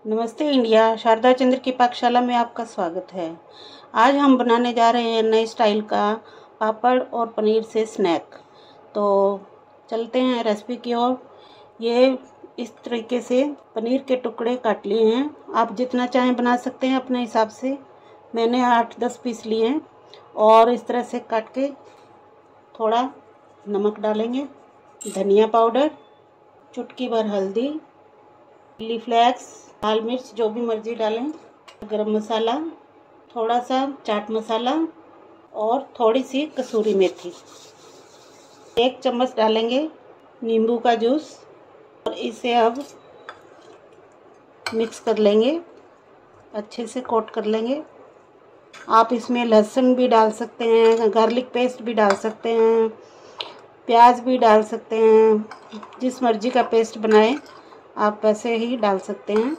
नमस्ते इंडिया, शारदा चंद्र की पाकशाला में आपका स्वागत है। आज हम बनाने जा रहे हैं नए स्टाइल का पापड़ और पनीर से स्नैक। तो चलते हैं रेसिपी की ओर। ये इस तरीके से पनीर के टुकड़े काट लिए हैं। आप जितना चाहें बना सकते हैं अपने हिसाब से। मैंने 8-10 पीस लिए हैं और इस तरह से काट के थोड़ा नमक डालेंगे, धनिया पाउडर, चुटकी भर हल्दी, चिली फ्लेक्स, लाल मिर्च जो भी मर्जी डालें, गरम मसाला, थोड़ा सा चाट मसाला और थोड़ी सी कसूरी मेथी। 1 चम्मच डालेंगे नींबू का जूस और इसे अब मिक्स कर लेंगे, अच्छे से कोट कर लेंगे। आप इसमें लहसुन भी डाल सकते हैं, गार्लिक पेस्ट भी डाल सकते हैं, प्याज भी डाल सकते हैं, जिस मर्जी का पेस्ट बनाएं आप वैसे ही डाल सकते हैं।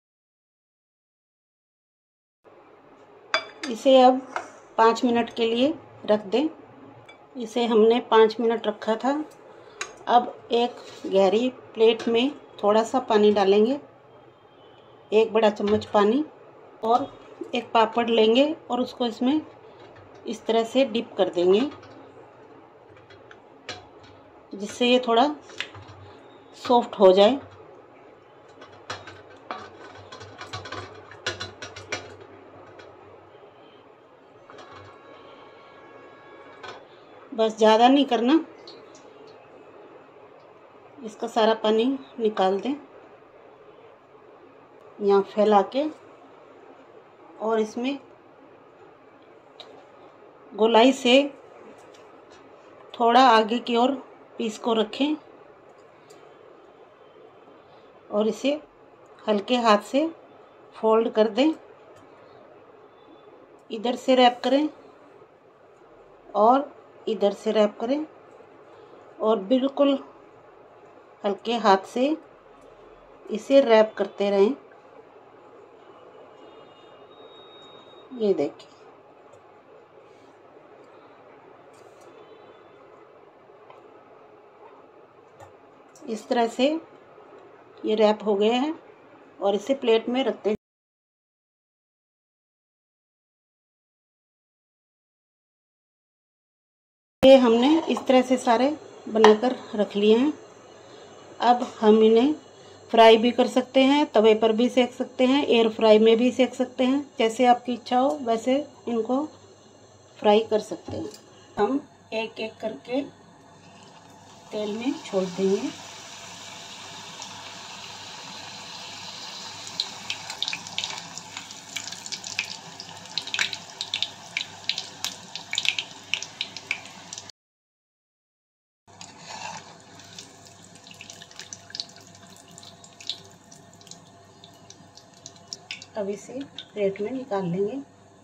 इसे अब 5 मिनट के लिए रख दें। इसे हमने 5 मिनट रखा था। अब एक गहरी प्लेट में थोड़ा सा पानी डालेंगे, 1 बड़ा चम्मच पानी, और एक पापड़ लेंगे और उसको इसमें इस तरह से डिप कर देंगे, जिससे ये थोड़ा सॉफ्ट हो जाए। बस ज़्यादा नहीं करना, इसका सारा पानी निकाल दें यहाँ फैला के, और इसमें गोलाई से थोड़ा आगे की ओर पीस को रखें और इसे हल्के हाथ से फोल्ड कर दें। इधर से रैप करें और इधर से रैप करें और बिल्कुल हल्के हाथ से इसे रैप करते रहें। ये देखिए, इस तरह से ये रैप हो गया है और इसे प्लेट में रखते हैं। ये हमने इस तरह से सारे बनाकर रख लिए हैं। अब हम इन्हें फ्राई भी कर सकते हैं, तवे पर भी सेक सकते हैं, एयर फ्राई में भी सेक सकते हैं। जैसे आपकी इच्छा हो वैसे इनको फ्राई कर सकते हैं। हम एक एक करके तेल में छोड़ देंगे। अब इसे प्लेट में निकाल लेंगे।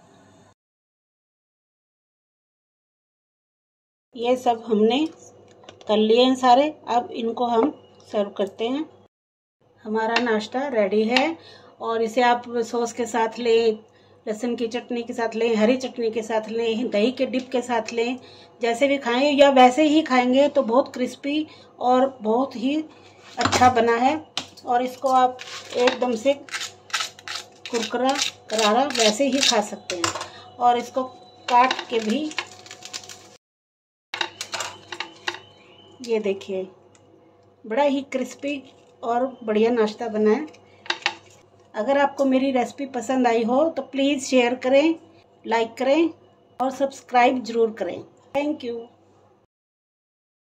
ये सब हमने कर लिए हैं सारे। अब इनको हम सर्व करते हैं। हमारा नाश्ता रेडी है और इसे आप सॉस के साथ लें, लहसुन की चटनी के साथ लें, हरी चटनी के साथ लें, दही के डिप के साथ लें, जैसे भी खाएं, या वैसे ही खाएंगे तो बहुत क्रिस्पी और बहुत ही अच्छा बना है। और इसको आप एकदम से कुरकुरा करारा वैसे ही खा सकते हैं और इसको काट के भी। ये देखिए, बड़ा ही क्रिस्पी और बढ़िया नाश्ता बना है। अगर आपको मेरी रेसिपी पसंद आई हो तो प्लीज़ शेयर करें, लाइक करें और सब्सक्राइब ज़रूर करें। Thank you.